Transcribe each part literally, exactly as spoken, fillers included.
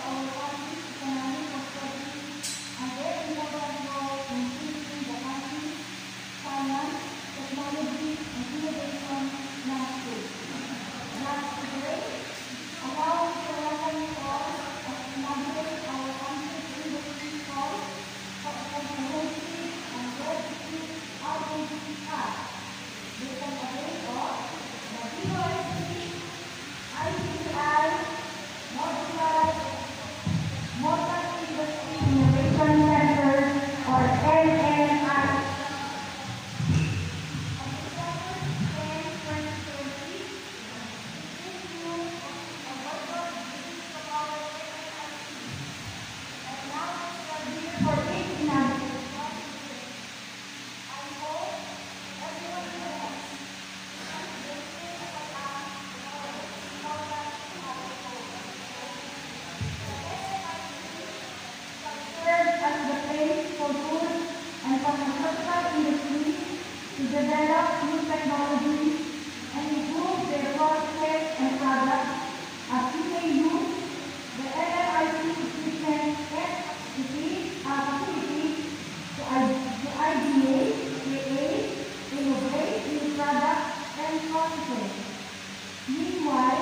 our country's economic prosperity and their important role in shaping the country's finance, technology, and innovation landscape. Thus, today, allow me to welcome you all as we navigate our country's industry call for a comprehensive and well-equipped outreach path. This is a way of the D O S T I T C I Modular Motor Industry Innovation Center, or M N I. On December tenth, twenty twenty, this new Alberto released the power M N I C, and now we are here for its inauguration. I hope everyone knows that this is a path for important households. The M N I C shall serve as the place for food and pharmaceutical industries to develop new technologies and improve their processes and products, as we may use the M N I C equipment and facilities to ideate, create, innovate new products and processes. Meanwhile,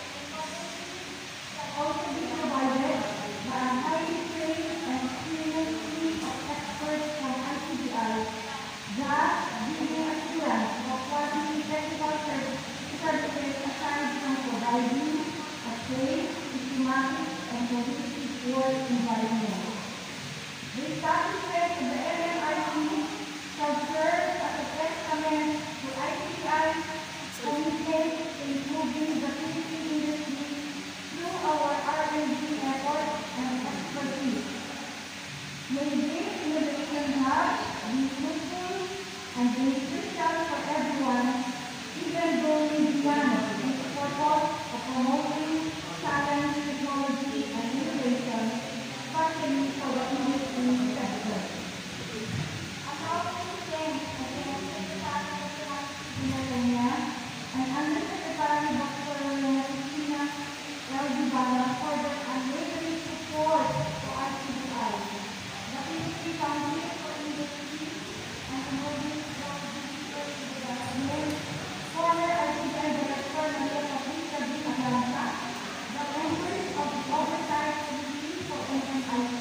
can also be provided by a highly trained and experienced team of experts from I T B I, thus giving assurance of quality technical services aside from providing a safe, systematic, and competitive work environment. The establishment of the M N I C shall serve as a testament to I T B I's commitment to improving the Philippine industry through our R and D efforts and expertise. May this innovation hub be fruitful and beneficial for everyone, even going beyond its purpose of promoting science, technology, and innovation, especially for the industry sector. Allow me to thank again Secretary of Finance Pinaganya and Undersecretary Doctor Lorena Cristina L. Dibala for their unwavering support to I T B I, the Philippine Foundation for Industry and Emerging Technology Research and Development, former I T B I Director Maria Patricia B. Atlanta, the members of the Oversight Committee for M N I C,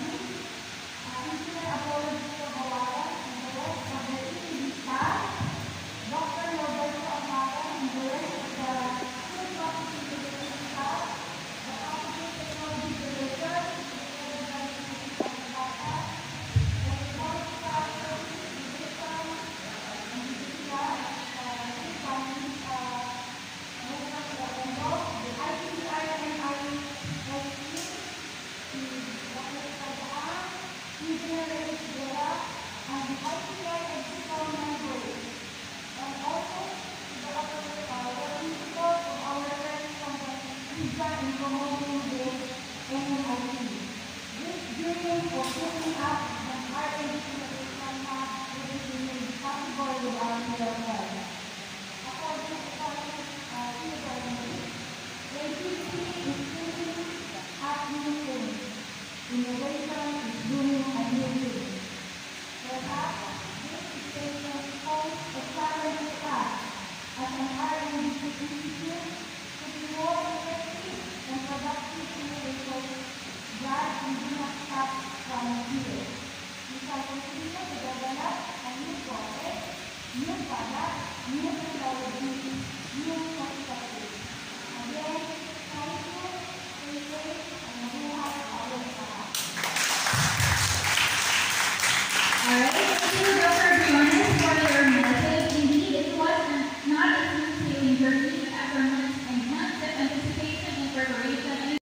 Engineer Apollo Bawala, and the rest of the E T B staff, Doctor Roberto Amaro, and the rest of the Food Processing Division staff, the Packaging Technology Director, headed by Mister Abata, the Technology Staff Services Division, and the D P I, uh, Chief Finance, uh, Minister Fernando, the I T B I and I S C, the Doctor Sadaan, Engineer Reyes Vera, and the I T B I Executive members, and also the other uh, working people from our friends from the media in promoting the M N I C. This dream of putting up an R and D innovation hub would be made possible without your help. According to Collins uh, University, creativity is thinking up new things. Innovation is doing a new thing. Perhaps this station holds a challenge task as an R and D institute to be more effective and productive innovators that we do not stop from here. We shall continue to develop a new process, new product, new technology, new perspective. Again, thank you, stay safe, and mabuhay our lahat. Alright.